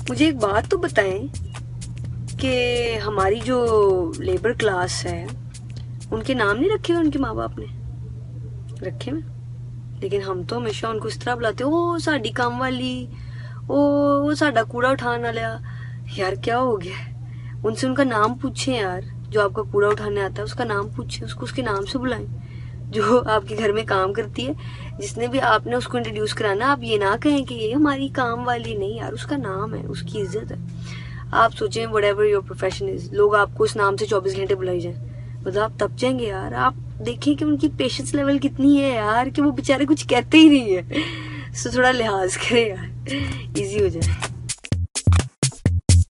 मुझे एक बात तो बताएं कि हमारी जो लेबर क्लास है उनके नाम नहीं रखे हुए उनके माँ बाप ने रखे हुए, लेकिन हम तो हमेशा उनको इस तरह बुलाते, ओ साडी काम वाली, ओ साडा कूड़ा उठाने वाला। यार क्या हो गया? उनसे उनका नाम पूछें यार, जो आपका कूड़ा उठाने आता है उसका नाम पूछें, उसको उसके नाम से बुलाएं। जो आपके घर में काम करती है, जिसने भी आपने उसको इंट्रोड्यूस कराना, आप ये ना कहें कि ये हमारी काम वाली, नहीं यार, उसका नाम है, उसकी इज्जत है। आप सोचें व्हाटएवर योर प्रोफेशन इज, लोग आपको उस नाम से 24 घंटे बुलाई जाए, मतलब आप तप जाएंगे यार। आप देखिए कि उनकी पेशेंस लेवल कितनी है यार, कि वो बेचारे कुछ कहते ही नहीं है। सो थोड़ा लिहाज करें यार, इजी हो जाए।